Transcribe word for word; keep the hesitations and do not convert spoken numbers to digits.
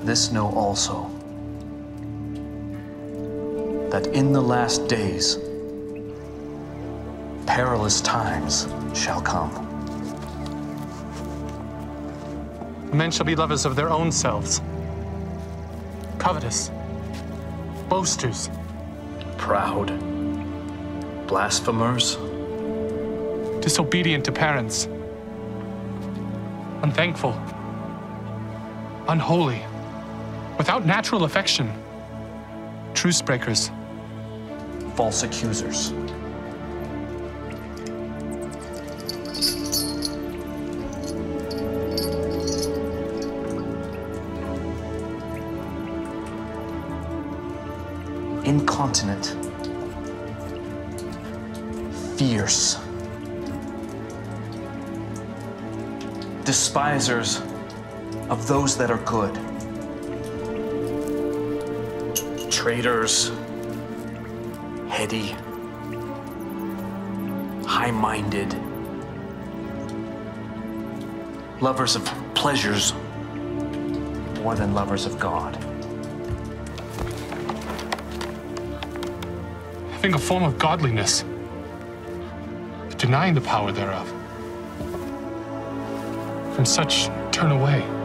This know also, that in the last days, perilous times shall come. Men shall be lovers of their own selves, covetous, boasters, proud, blasphemers, disobedient to parents, unthankful, unholy, without natural affection, truce breakers, false accusers, incontinent, fierce, despisers of those that are good, traitors, heady, high-minded, lovers of pleasures more than lovers of God. Having a form of godliness, denying the power thereof. From such turn away.